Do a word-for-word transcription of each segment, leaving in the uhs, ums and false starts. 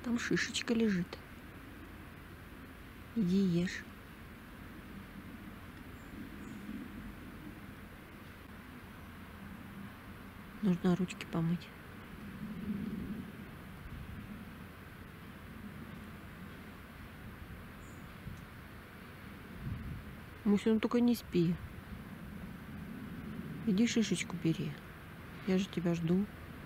Там шишечка лежит. Иди ешь. Нужно ручки помыть. Муся, ну только не спи. Иди шишечку бери. Я же тебя жду.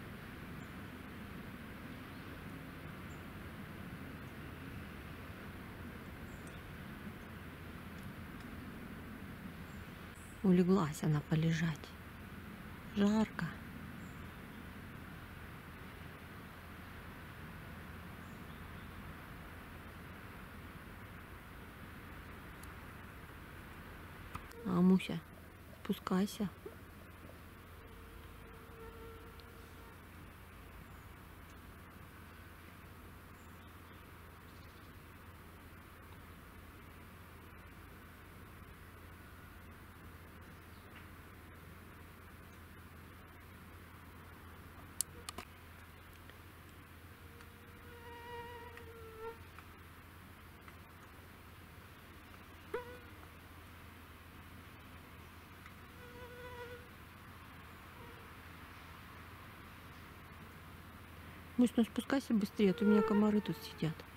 Улеглась она полежать. Жарко. А, Муся, спускайся. Мусь, ну спускайся быстрее, а то у меня комары тут сидят.